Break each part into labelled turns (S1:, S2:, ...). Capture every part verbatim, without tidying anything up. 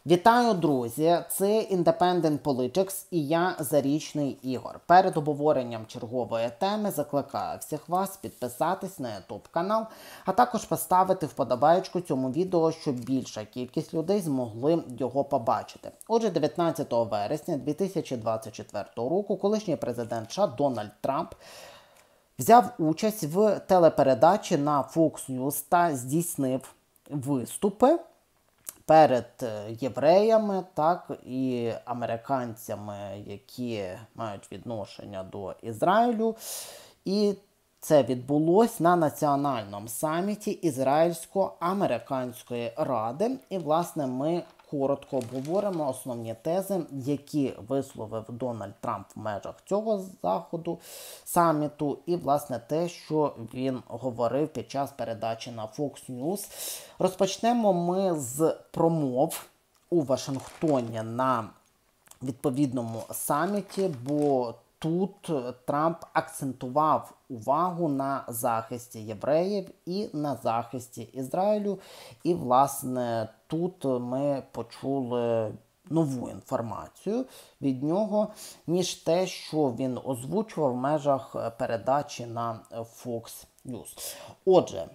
S1: Вітаю, друзі! Це Independent Politics і я, Зарічний Ігор. Перед обговоренням чергової теми закликаю всіх вас підписатись на YouTube канал, а також поставити вподобайку цьому відео, щоб більша кількість людей змогли його побачити. Отже, дев'ятнадцятого вересня дві тисячі двадцять четвертого року колишній президент США Дональд Трамп взяв участь в телепередачі на Fox News та здійснив виступи перед євреями, так і американцями, які мають відношення до Ізраїлю. І це відбулось на національному саміті Ізраїльсько-американської ради. І, власне, ми коротко обговоримо основні тези, які висловив Дональд Трамп в межах цього заходу, саміту, і, власне, те, що він говорив під час передачі на Fox News. Розпочнемо ми з промов у Вашингтоні на відповідному саміті, бо тут Трамп акцентував увагу на захисті євреїв і на захисті Ізраїлю. І, власне, тут ми почули нову інформацію від нього, ніж те, що він озвучував в межах передачі на Fox News. Отже,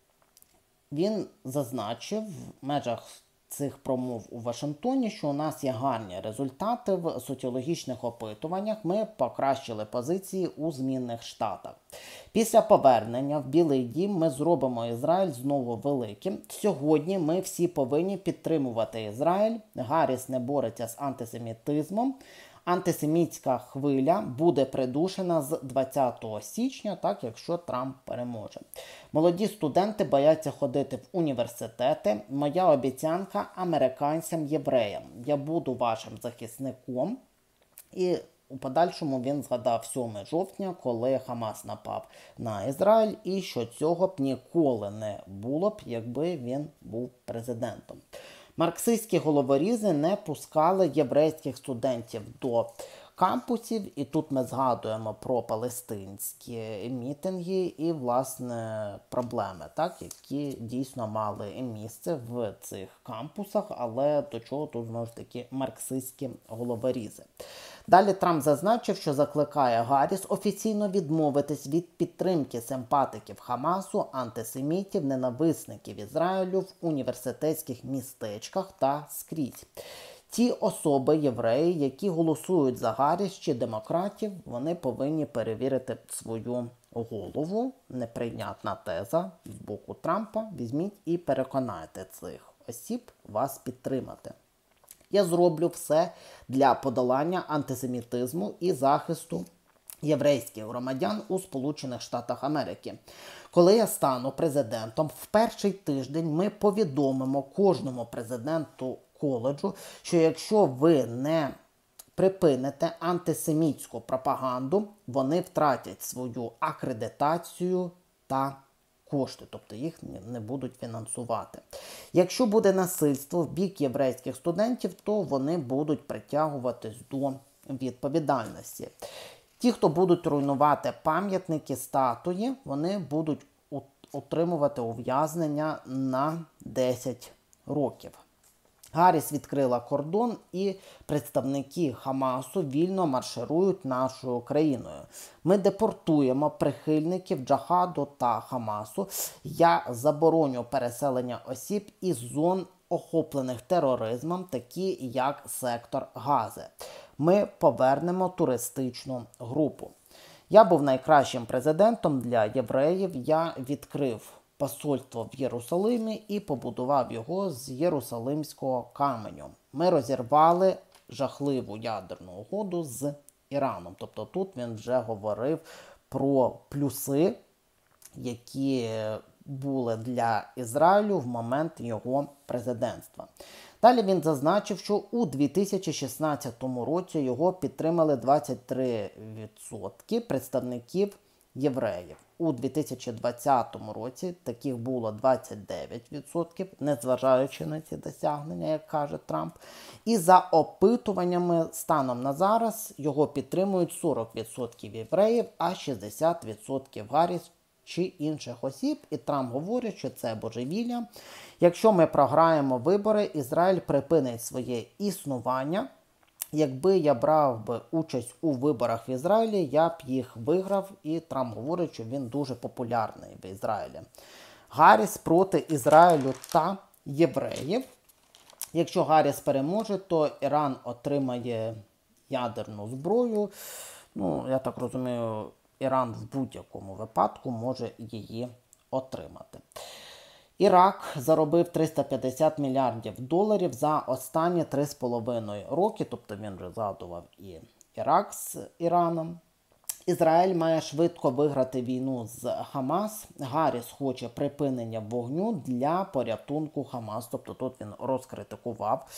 S1: він зазначив в межах цих промов у Вашингтоні, що у нас є гарні результати в соціологічних опитуваннях. Ми покращили позиції у змінних штатах. Після повернення в Білий дім ми зробимо Ізраїль знову великим. Сьогодні ми всі повинні підтримувати Ізраїль. Гарріс не бореться з антисемітизмом. Антисемітська хвиля буде придушена з двадцятого січня, так, якщо Трамп переможе. Молоді студенти бояться ходити в університети. Моя обіцянка американцям-євреям. Я буду вашим захисником. І у подальшому він згадав сьомого жовтня, коли Хамас напав на Ізраїль, і що цього б ніколи не було б, якби він був президентом. Марксистські головорізи не пускали єврейських студентів до кампусів, і тут ми згадуємо про палестинські мітинги і, власне, проблеми, так, які дійсно мали місце в цих кампусах, але до чого тут, знову ж таки, марксистські головорізи. Далі Трамп зазначив, що закликає Гарріс офіційно відмовитись від підтримки симпатиків Хамасу, антисемітів, ненависників Ізраїлю в університетських містечках та скрізь. Ті особи, євреї, які голосують за Гарріс чи демократів, вони повинні перевірити свою голову. Неприйнятна теза з боку Трампа. Візьміть і переконайте цих осіб вас підтримати. Я зроблю все для подолання антисемітизму і захисту єврейських громадян у Сполучених Штатах Америки. Коли я стану президентом, в перший тиждень ми повідомимо кожному президенту коледжу, що якщо ви не припините антисемітську пропаганду, вони втратять свою акредитацію та кошти, тобто їх не будуть фінансувати. Якщо буде насильство в бік єврейських студентів, то вони будуть притягуватись до відповідальності. Ті, хто будуть руйнувати пам'ятники, статуї, вони будуть отримувати ув'язнення на десять років. Гарріс відкрила кордон, і представники Хамасу вільно марширують нашою країною. Ми депортуємо прихильників Джахаду та Хамасу. Я забороню переселення осіб із зон, охоплених тероризмом, такі як сектор Гази. Ми повернемо туристичну групу. Я був найкращим президентом для євреїв. Я відкрив посольство в Єрусалимі і побудував його з єрусалимського каменю. Ми розірвали жахливу ядерну угоду з Іраном. Тобто тут він вже говорив про плюси, які були для Ізраїлю в момент його президентства. Далі він зазначив, що у дві тисячі шістнадцятому році його підтримали двадцять три відсотки представників євреїв. У дві тисячі двадцятому році таких було двадцять дев'ять відсотків, незважаючи на ці досягнення, як каже Трамп. І за опитуваннями станом на зараз його підтримують сорок відсотків євреїв, а шістдесят відсотків Гарріс чи інших осіб. І Трамп говорить, що це божевілля. Якщо ми програємо вибори, Ізраїль припинить своє існування. Якби я брав би участь у виборах в Ізраїлі, я б їх виграв. І Трамп говорить, що він дуже популярний в Ізраїлі. Гарріс проти Ізраїлю та євреїв. Якщо Гарріс переможе, то Іран отримає ядерну зброю. Ну, я так розумію, Іран в будь-якому випадку може її отримати. Ірак заробив триста п'ятдесят мільярдів доларів за останні три з половиною роки, тобто він вже згадував і Ірак з Іраном. Ізраїль має швидко виграти війну з Хамас. Гарріс хоче припинення вогню для порятунку Хамас. Тобто тут він розкритикував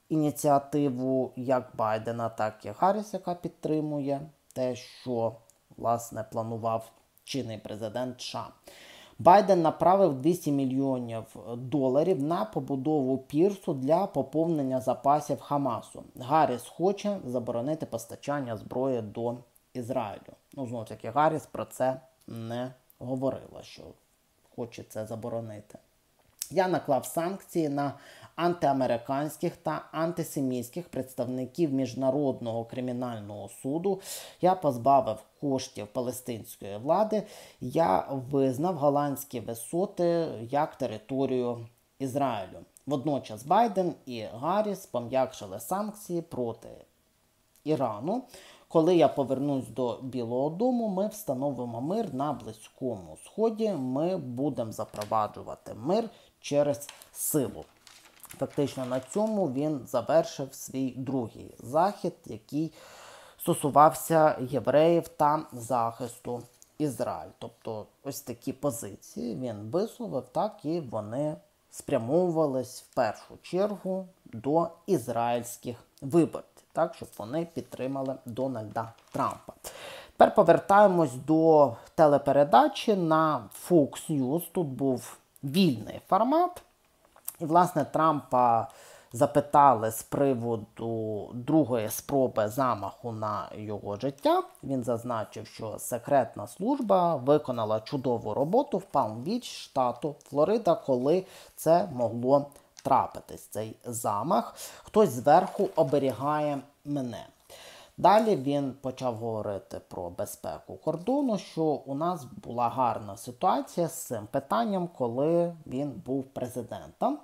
S1: ініціативу як Байдена, так і Гарріс, яка підтримує те, що, власне, планував чинний президент США. Байден направив двісті мільйонів доларів на побудову пірсу для поповнення запасів Хамасу. Гарріс хоче заборонити постачання зброї до Ізраїлю. Ну, знову ж таки, Гарріс про це не говорила, що хоче це заборонити. Я наклав санкції на антиамериканських та антисемітських представників Міжнародного кримінального суду. Я позбавив коштів палестинської влади. Я визнав голландські висоти як територію Ізраїлю. Водночас Байден і Гарріс пом'якшили санкції проти Ірану. Коли я повернусь до Білого дому, ми встановимо мир на Близькому Сході. Ми будемо запроваджувати мир через силу. Фактично на цьому він завершив свій другий захід, який стосувався євреїв та захисту Ізраїлю. Тобто ось такі позиції він висловив, так і вони спрямовувались в першу чергу до ізраїльських виборців, так, щоб вони підтримали Дональда Трампа. Тепер повертаємось до телепередачі на Fox News. Тут був вільний формат. І, власне, Трампа запитали з приводу другої спроби замаху на його життя. Він зазначив, що секретна служба виконала чудову роботу в Палм-Біч, штату Флорида, коли це могло трапитись, цей замах. Хтось зверху оберігає мене. Далі він почав говорити про безпеку кордону, що у нас була гарна ситуація з цим питанням, коли він був президентом.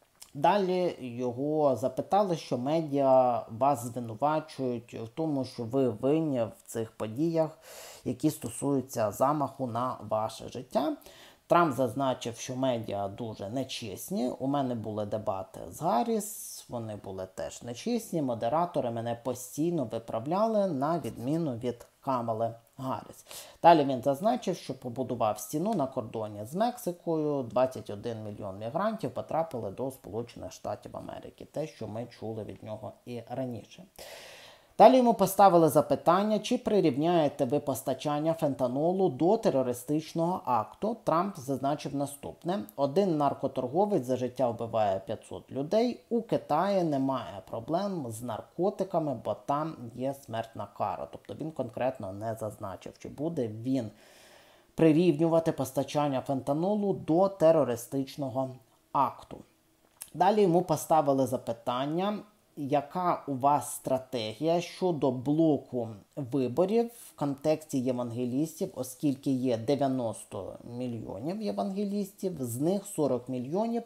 S1: Далі його запитали, що медіа вас звинувачують в тому, що ви винні в цих подіях, які стосуються замаху на ваше життя. Трамп зазначив, що медіа дуже нечесні. У мене були дебати з Гарріс, вони були теж нечесні. Модератори мене постійно виправляли, на відміну від Камали Гарріс. Далі він зазначив, що побудував стіну на кордоні з Мексикою. двадцять один мільйон мігрантів потрапили до Сполучених Штатів Америки. Те, що ми чули від нього і раніше. Далі йому поставили запитання, чи прирівняєте ви постачання фентанолу до терористичного акту. Трамп зазначив наступне. Один наркоторговець за життя вбиває п'ятсот людей. У Китаї немає проблем з наркотиками, бо там є смертна кара. Тобто він конкретно не зазначив, чи буде він прирівнювати постачання фентанолу до терористичного акту. Далі йому поставили запитання, яка у вас стратегія щодо блоку виборів в контексті євангелістів, оскільки є дев'яносто мільйонів євангелістів, з них сорок мільйонів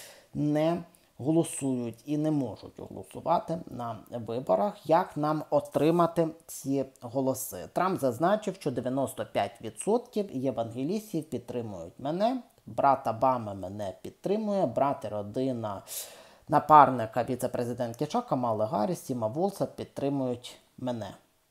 S1: не голосують і не можуть голосувати на виборах. Як нам отримати ці голоси? Трамп зазначив, що дев'яносто п'ять відсотків євангелістів підтримують мене, брат Обами мене підтримує, брат і родина напарника віце-президентки США Камали Гарріс, Тіма Волса підтримують мене.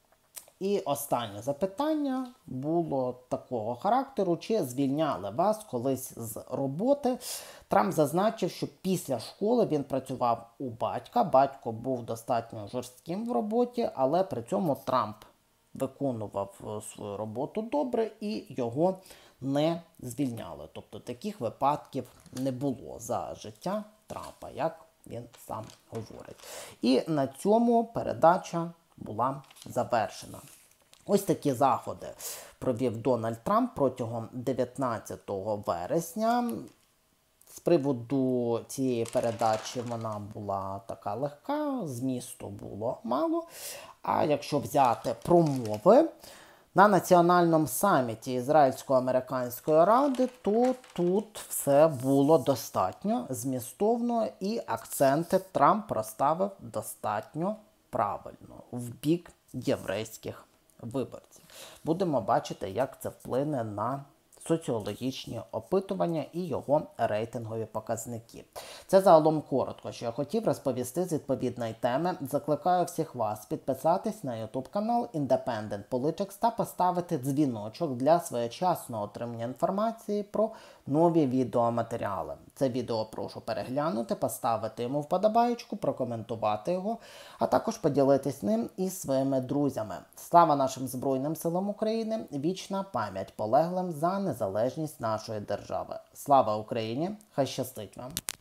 S1: І останнє запитання було такого характеру, чи звільняли вас колись з роботи. Трамп зазначив, що після школи він працював у батька. Батько був достатньо жорстким в роботі, але при цьому Трамп виконував свою роботу добре і його не звільняли. Тобто таких випадків не було за життя Трампа, як він сам говорить. І на цьому передача була завершена. Ось такі заходи провів Дональд Трамп протягом дев'ятнадцятого вересня. З приводу цієї передачі вона була така легка, змісту було мало. А якщо взяти промови на національному саміті Ізраїльсько-американської ради, то тут все було достатньо змістовно і акценти Трамп розставив достатньо правильно в бік єврейських виборців. Будемо бачити, як це вплине на соціологічні опитування і його рейтингові показники. Це загалом коротко, що я хотів розповісти з відповідної теми. Закликаю всіх вас підписатись на YouTube канал Independent Politics та поставити дзвіночок для своєчасного отримання інформації про нові відеоматеріали. Це відео прошу переглянути, поставити йому вподобаєчку, прокоментувати його, а також поділитись ним із своїми друзями. Слава нашим Збройним силам України! Вічна пам'ять полеглим за незалежність нашої держави. Слава Україні! Хай щастить вам!